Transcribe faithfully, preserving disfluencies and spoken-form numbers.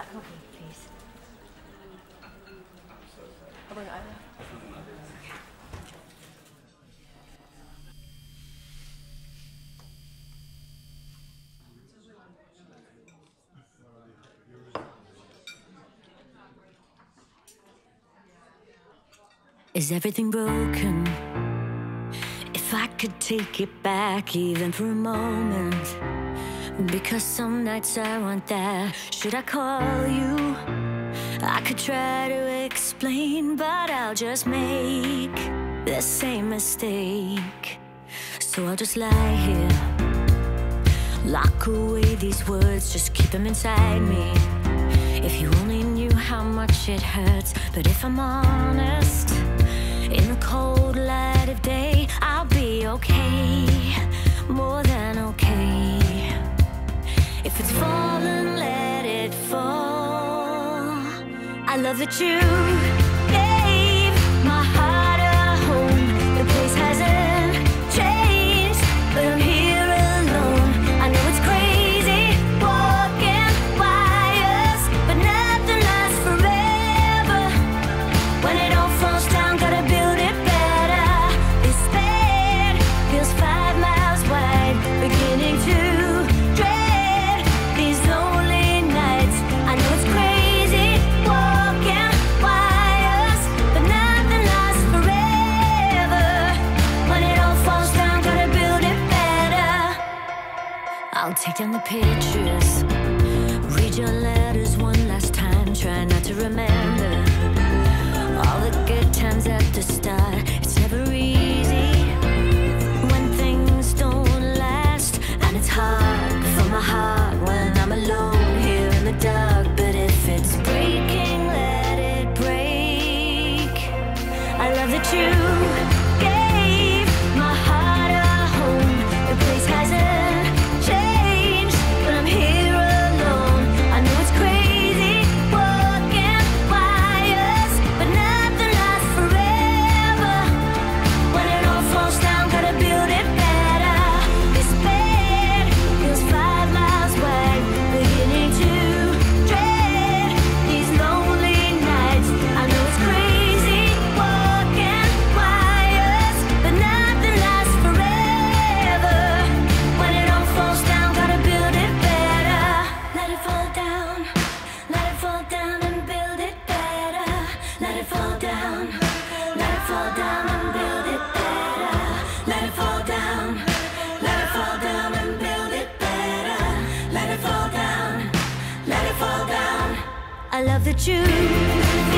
coffee, please. I'll bring Ida. Is everything broken? If I could take it back even for a moment, because some nights I want that. Should I call you? I could try to explain, but I'll just make the same mistake. So I'll just lie here, lock away these words, just keep them inside me. If you only knew how much it hurts. But if I'm honest, in the cold light of day, I'll be okay, more than okay. If it's fallen, let it fall. I love that you gave my heart a home. The place hasn't changed, but I'm here alone. I know it's crazy walking by us, but nothing lasts forever. When it all falls down, gotta build it better. This bed feels five miles wide, beginning to dread these lonely nights. I know it's crazy walking by us, but nothing lasts forever. When it all falls down, gotta build it better. I'll take down the pictures, read your letters one last time, try not to remember all the good times at the start. It's never easy when things don't last, and it's hard for my heart when I'm alone here in the dark. But if it's breaking, let it break. I love that you gave my heart a home. The place hasn't changed, but I'm here alone. I know it's crazy walking by us, but nothing lasts forever. When it all falls down, gotta build it better. This bed feels five miles wide, beginning to dread these lonely nights. I know it's crazy walking by us, but nothing lasts forever. When it all falls down, gotta build it better. Let it fall down, let it fall down and build it better. Let it fall down, let it fall down and build it better. Let it fall down, let it fall down and build it better. Let it fall down, let it fall down. I love that you